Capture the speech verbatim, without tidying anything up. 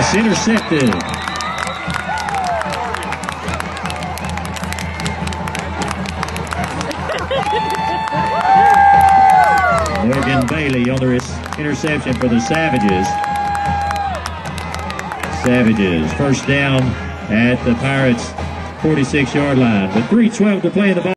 pass intercepted. Morgan Bailey on the interception for the Savages. Savages first down at the Pirates' forty-six yard line. With three twelve to play in the ball.